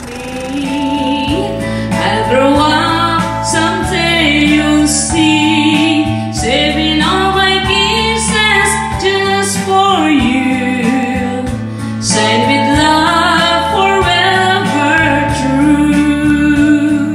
I'll grow up, someday you'll see, saving all my kisses just for you, signed with love forever true.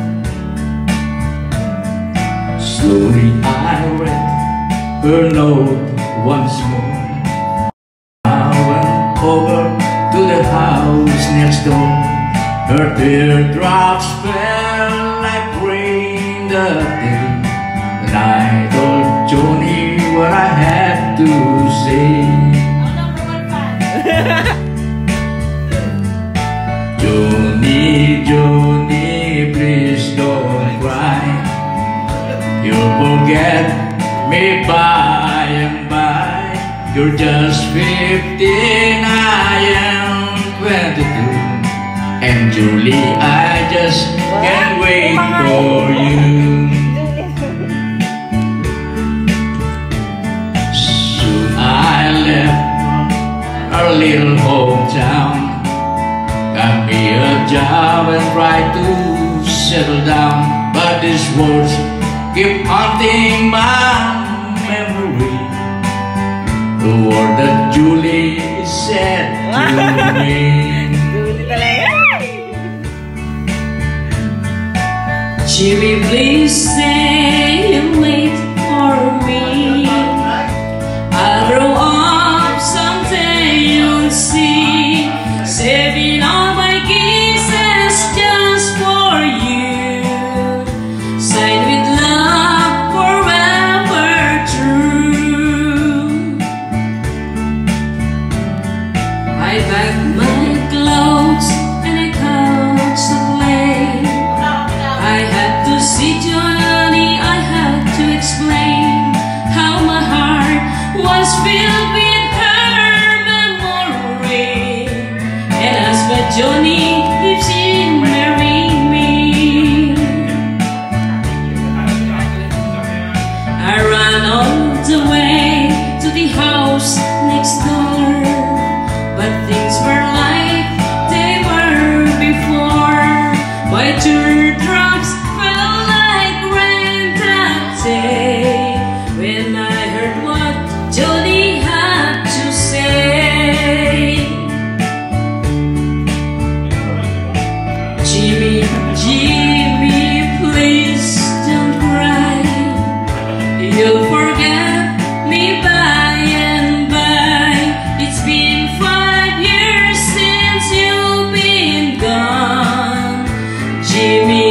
Slowly I read her note once more. I went over to the house next door. Her teardrops fell like rain that day, and I told Joni what I had to say. Joni, Joni, please don't cry. You'll forget me by and by. You're just 15, I am 22. And Julie, I just can't wait for you. Soon I left our little hometown, got me a job and tried to settle down. But these words keep haunting my memory, the word that Julie said to me. Jimmy, please stay and wait for me. I'll grow up, someday you'll see, saving all my kisses just for you, signed with love forever true. I packed my clothes and I couched the plane. I had to see Joni, I had to explain how my heart was filled with her memory. And asked my Joni if she'd marry me. I ran all the way to the house next door, but things were like they were before. My teardrops fell like rain that day when I heard what Joni had to say. Jimmy, Jimmy, please don't cry. You'll forget me by and by. It's been 5 years since you've been gone. Jimmy,